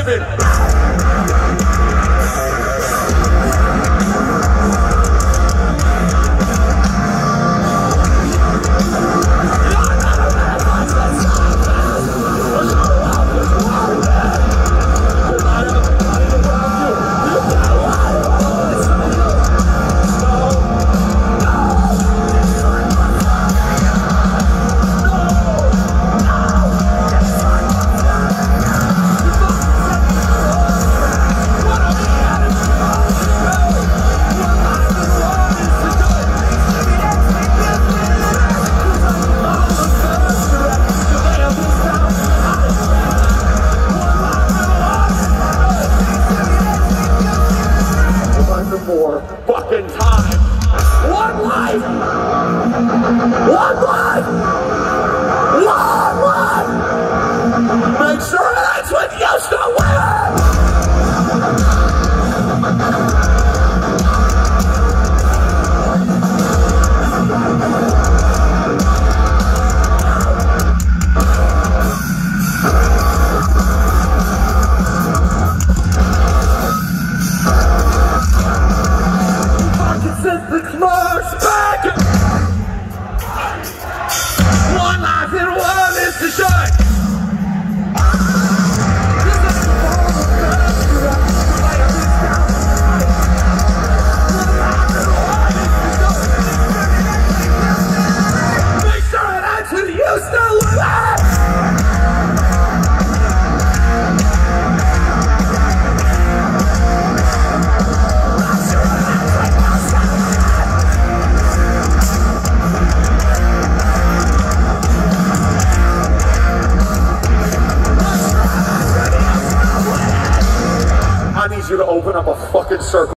7. More fucking time. One life. One life. One life. Make sure it ends with you still winning. The clock's back. One life and one is to shine. Make sure it ends with you still with us. I need you to open up a fucking circle.